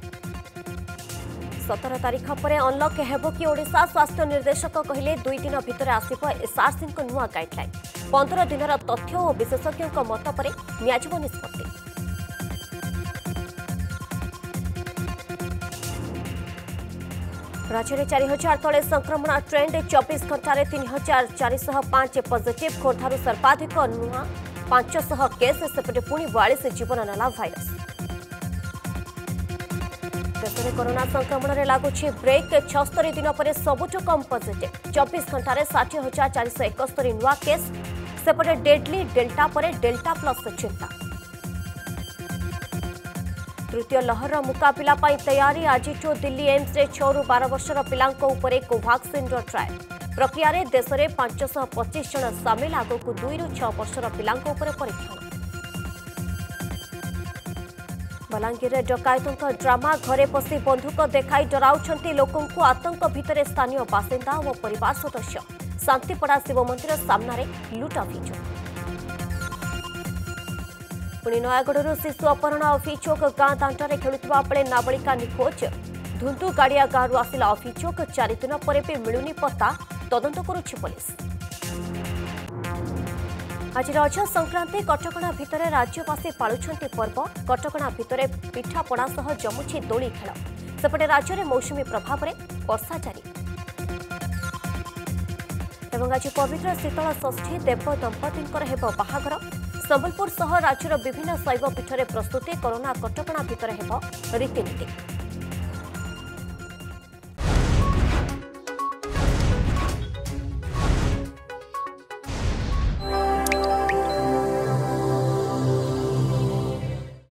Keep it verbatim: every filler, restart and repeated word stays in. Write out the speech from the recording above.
सतर तारीख पर अनलक हेब कि ओडिशा स्वास्थ्य निर्देशक कहले दुई दिन भितर आसिब एसआरसी नुआ गाइडलाइन पंद्रह दिन तथ्य और विशेषज्ञों मत पर नियाजिब निष्पत्ति। राज्य में चार हजार तले संक्रमण ट्रेंड चौबीस घंटे तीन हजार चारिशह पांच पॉजिटिव खोर्धार सर्वाधिक नुआ पांचश केस सेपटे पुणी बयालीस जीवन नेला भाइरस। देश में कोरोना संक्रमण में लगुच ब्रेक छस्तरी दिन पर सबुठ कम पॉजिटिव चौबीस घंटे षाठी हजार चारिशह एकस्तरी नुआ केस सेपटे डेडली डेल्टा पर डेल्टा प्लस चिंता। तृतीय लहर मुकाबला तैयारी आज दिल्ली एम्स रे छह रु बारह वर्षर पिलांको उपरे कोवाक्सिन ट्रायल प्रक्रिया रे देश में पांचश पचीस जन सामिल आगक दुई रु छह वर्षर पिलांको उपरे परीक्षण। बलांगीर डकायतों ड्रामा घरे पशि बंधुक देखाई डराउछंती लोकों को आतंक भितर स्थानीय बासिंदा और परिवार सदस्य शांतिपड़ा शिव मंदिर सामने लुट अभियोग। पुणी नयागढ़ शिशु अपहरण अभियोग गां दांडे खेलुवा बेले नाबालिका निखोज धुंधु गाड़िया गांव आसिला अभियोग चार दिन पर भी मिलुनी पत्ता तदंत करुछि पुलिस। आज रज संक्रांति कटकणा भितर राज्यवासी पालुछंती पर्व कटकणा भितर पिठापणा सह जमुछि दोली खेल सेपटे राज्य में मौसुमी प्रभाव में वर्षा जारी एवं आज पवित्र शीतल षष्ठी देव दंपति हेब बाहागर संबलपुर सह राज्यर विभिन्न शैव पीठरे प्रस्तुति कोरोना कटकणा भितर हेब रीतिनीति।